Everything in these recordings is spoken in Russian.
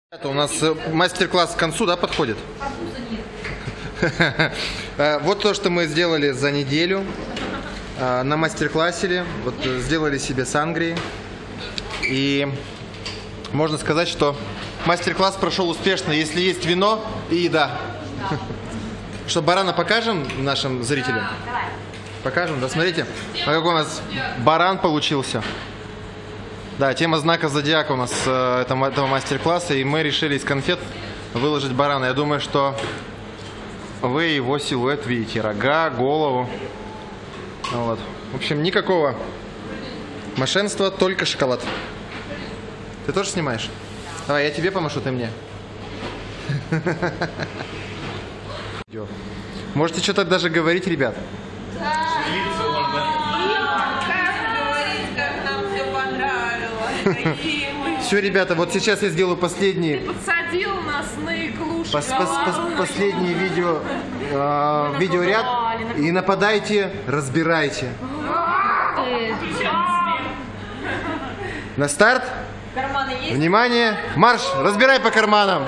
Это у нас мастер-класс к концу, да, подходит? Вот то, что мы сделали за неделю на мастер-классе. Вот сделали себе сангрии. И можно сказать, что мастер-класс прошел успешно, если есть вино и еда. Что, барана покажем нашим зрителям? Покажем, да, смотрите, какой у нас баран получился. Да, тема знака зодиака у нас этого мастер-класса, и мы решили из конфет выложить барана. Я думаю, что вы его силуэт видите, рога, голову. Вот. В общем, никакого мошенства, только шоколад. Ты тоже снимаешь? Давай, я тебе помашу, ты мне. Можете что-то даже говорить, ребят? Все, ребята, вот сейчас я сделаю последний. Ты подсадил нас на иглу последний видеоряд. И нападайте, разбирайте. На старт. Внимание, марш, разбирай по карманам.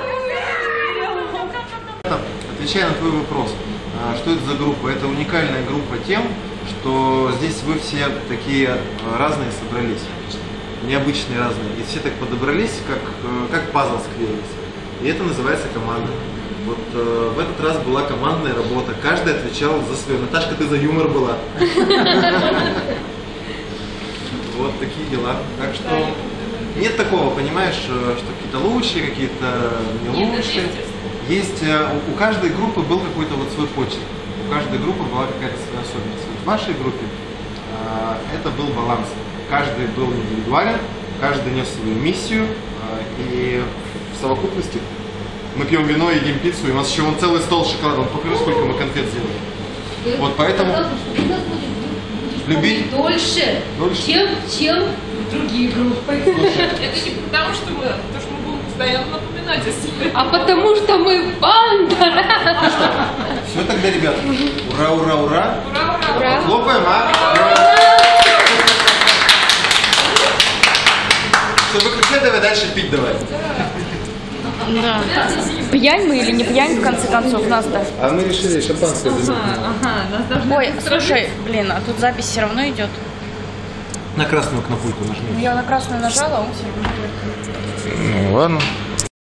Отвечая на твой вопрос, что это за группа? Это уникальная группа тем, что здесь вы все такие разные собрались. Необычные разные. И все так подобрались, как пазл склеились. И это называется команда. Вот в этот раз была командная работа. Каждый отвечал за свое. Наташка, ты за юмор была. Вот такие дела. Так что нет такого, понимаешь, что какие-то лучшие, какие-то не лучшие. Есть, у каждой группы был какой-то вот свой почерк. У каждой группы была какая-то своя особенность. Вот в вашей группе это был баланс. Каждый был индивидуален, каждый нес свою миссию, и в совокупности мы пьем вино, едим пиццу, и у нас еще вон целый стол шоколада. Покажи, сколько мы конфет сделали. Вот поэтому любить дольше, чем другие группы. Это не потому, что мы будем постоянно напоминать о себе, а потому что мы банда. Все тогда, ребята, ура, ура, ура. Ура. Хлопаем, а? Все, выключай, давай дальше пить давай. Да. Пьянь мы или не пьянь, в конце концов, нас-то? А мы решили шампанское. Ой, слушай, блин, а тут запись все равно идет. На красную кнопку нажми. Я на красную нажала, а он все равно идет. Ну ладно.